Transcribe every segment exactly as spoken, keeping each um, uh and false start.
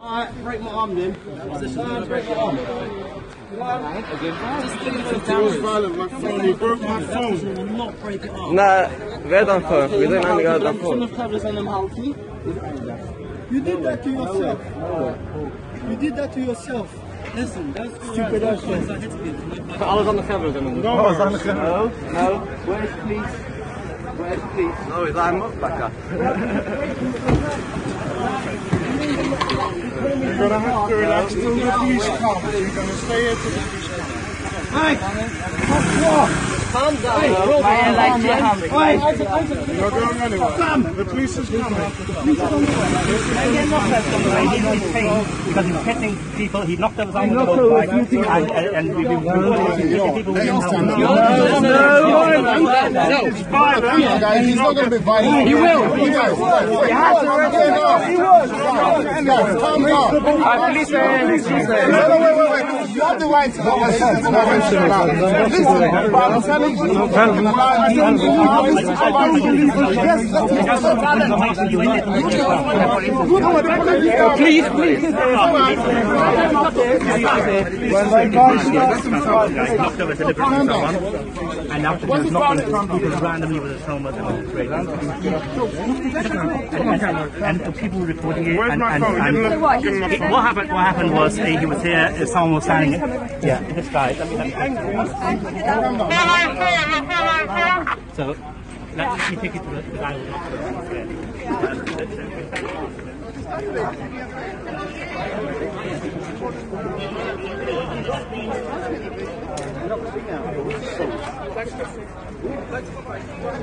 Alright, break my arm then. Alright, break my arm. You broke my phone. Not break it off. Nah, we had done phone. We didn't only go done phone. You did that to yourself. You did that to yourself. Listen, that's Stupid ass. Alles aan de cameras doen. No, Alles aan de No, no. Where's the police? Where's the police? No, he's lying up back up. You're gonna have to relax till the police come. You're gonna stay here till the police come. Hey! Calm down. Hey, Calm my hand like your hand. Hey! You're going anywhere. The police is coming. Because he's hitting people, he knocked us on the motorbike, and, and, and we've been hitting people with his helmet. No, no, no. It's violent. Guys, he's not going to be violent. He will. You guys, wait, wait. You have to arrest him. He will. Guys, calm down. Police man, police man. No, no, wait, wait, wait. You have the right to go. Listen, I'm telling you. Please, please. And after he was knocking people randomly with his helmet and and the people reporting it. And, and, and what happened? What happened was uh, he was here. Uh, someone was standing. Yeah, this guy. Let me, let me, so let me take it to the guy who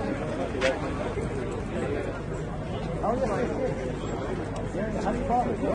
knocked him.